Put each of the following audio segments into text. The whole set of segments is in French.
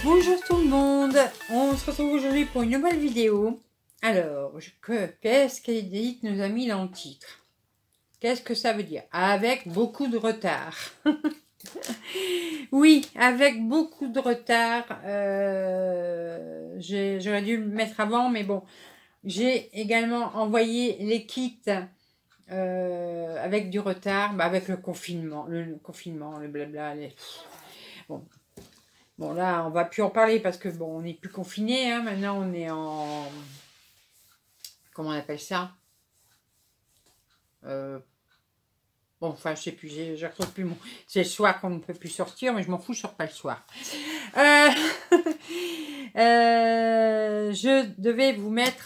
Bonjour tout le monde, on se retrouve aujourd'hui pour une nouvelle vidéo. Alors, qu'est-ce qu'Edith nous a mis dans le titre? Qu'est-ce que ça veut dire? Avec beaucoup de retard. Oui, avec beaucoup de retard. J'aurais dû le mettre avant, mais bon. J'ai également envoyé les kits avec du retard, avec le confinement, le blabla. Bon. Bon, là, on va plus en parler parce que, bon, on n'est plus confiné, hein. Maintenant, on est en... Comment on appelle ça? Bon, enfin, je sais plus, je retrouve plus mon... C'est le soir qu'on ne peut plus sortir, mais je m'en fous, je sors pas le soir. Je devais vous mettre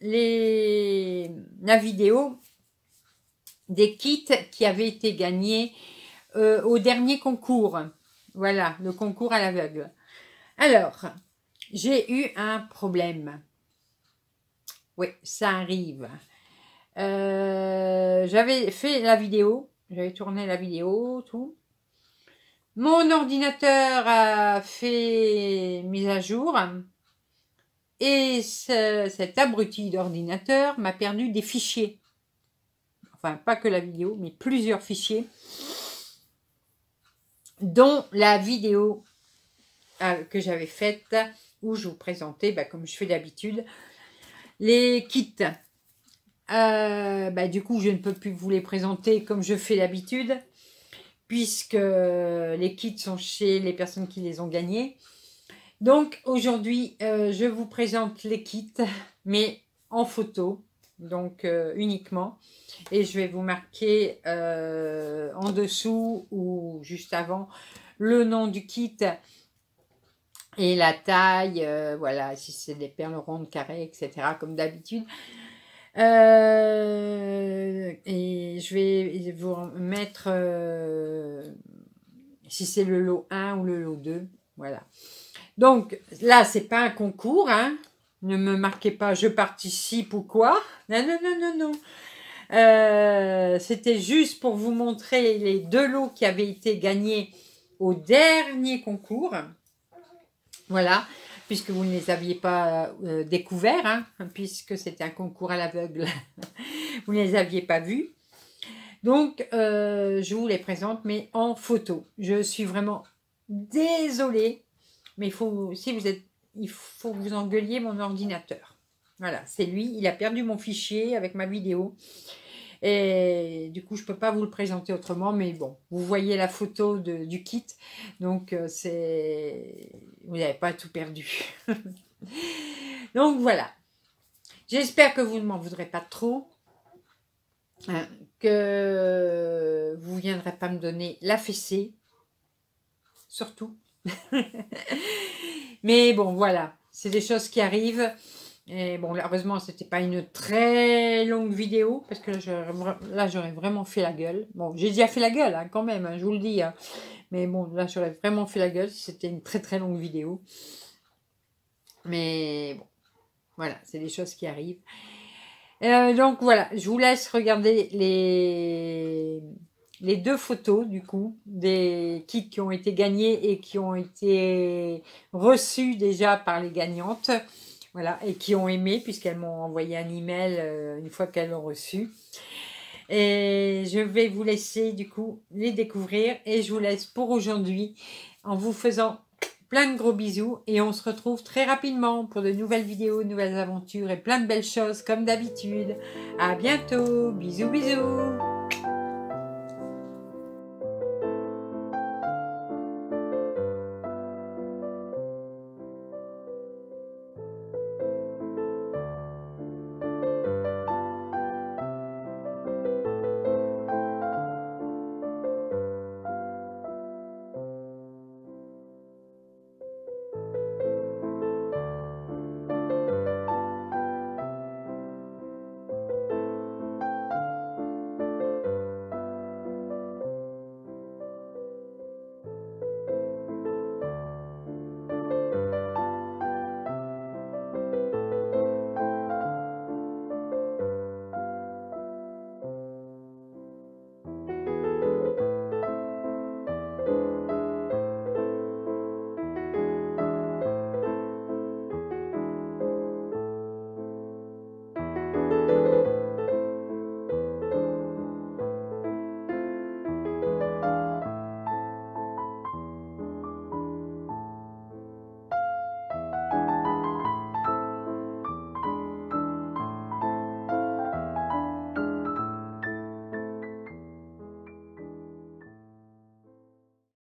la vidéo des kits qui avaient été gagnés au dernier concours. Voilà, le concours à l'aveugle. Alors, j'ai eu un problème. Oui, ça arrive. J'avais fait la vidéo, j'avais tourné la vidéo, tout. Mon ordinateur a fait mise à jour et cet abruti d'ordinateur m'a perdu des fichiers. Enfin, pas que la vidéo, mais plusieurs fichiers, dont la vidéo que j'avais faite où je vous présentais, comme je fais d'habitude, les kits. Du coup, je ne peux plus vous les présenter comme je fais d'habitude, puisque les kits sont chez les personnes qui les ont gagnés. Donc, aujourd'hui, je vous présente les kits, mais en photo, donc uniquement. Et je vais vous marquer en dessous ou juste avant le nom du kit et la taille, voilà, si c'est des perles rondes, carrées, etc., comme d'habitude. Et je vais vous mettre si c'est le lot 1 ou le lot 2. Voilà. Donc, là, c'est pas un concours, hein. Ne me marquez pas, je participe ou quoi. Non, non, non, non, non. C'était juste pour vous montrer les 2 lots qui avaient été gagnés au dernier concours. Voilà, puisque vous ne les aviez pas découverts, hein, puisque c'était un concours à l'aveugle, vous ne les aviez pas vus. Donc, je vous les présente, mais en photo. Je suis vraiment désolée, mais il faut que vous engueuliez mon ordinateur. Voilà, c'est lui, il a perdu mon fichier avec ma vidéo. Et du coup, je ne peux pas vous le présenter autrement, mais bon, vous voyez la photo du kit, donc vous n'avez pas tout perdu. Donc voilà, j'espère que vous ne m'en voudrez pas trop, hein, que vous ne viendrez pas me donner la fessée, surtout. Mais bon, voilà, c'est des choses qui arrivent. Et bon, heureusement, c'était pas une très longue vidéo, parce que là, j'aurais vraiment fait la gueule. Bon, j'ai déjà fait la gueule, hein, quand même, hein, je vous le dis. Hein. Mais bon, là, j'aurais vraiment fait la gueule si c'était une très très longue vidéo. Mais bon, voilà, c'est des choses qui arrivent. Donc voilà, je vous laisse regarder les 2 photos, du coup, des kits qui ont été gagnés et qui ont été reçus déjà par les gagnantes. Voilà, et qui ont aimé, puisqu'elles m'ont envoyé un email une fois qu'elles l'ont reçu. Et je vais vous laisser, du coup, les découvrir. Et je vous laisse pour aujourd'hui en vous faisant plein de gros bisous. Et on se retrouve très rapidement pour de nouvelles vidéos, de nouvelles aventures et plein de belles choses comme d'habitude. À bientôt. Bisous, bisous.